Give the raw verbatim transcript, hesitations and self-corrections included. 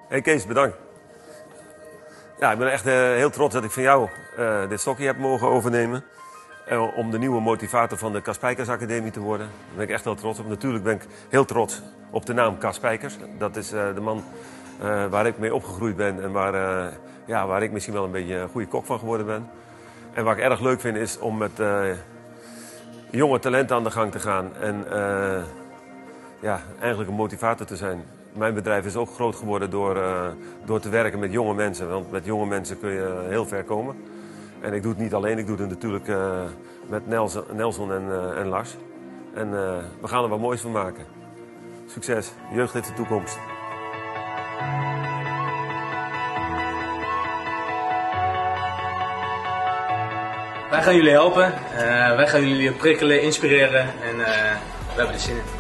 Hey Kees, bedankt. Ja, ik ben echt uh, heel trots dat ik van jou uh, dit stokje heb mogen overnemen. Uh, om de nieuwe motivator van de Cas Spijkers Academie te worden. Daar ben ik echt heel trots op. Natuurlijk ben ik heel trots op de naam Cas Spijkers. Dat is uh, de man uh, waar ik mee opgegroeid ben en waar, uh, ja, waar ik misschien wel een beetje een goede kok van geworden ben. En wat ik erg leuk vind is om met uh, jonge talenten aan de gang te gaan. En uh, ja, eigenlijk een motivator te zijn. Mijn bedrijf is ook groot geworden door, uh, door te werken met jonge mensen. Want met jonge mensen kun je heel ver komen. En ik doe het niet alleen, ik doe het natuurlijk uh, met Nelson, Nelson en, uh, en Lars. En uh, we gaan er wat moois van maken. Succes, jeugd heeft de toekomst. Wij gaan jullie helpen, uh, wij gaan jullie prikkelen, inspireren en uh, we hebben er zin in.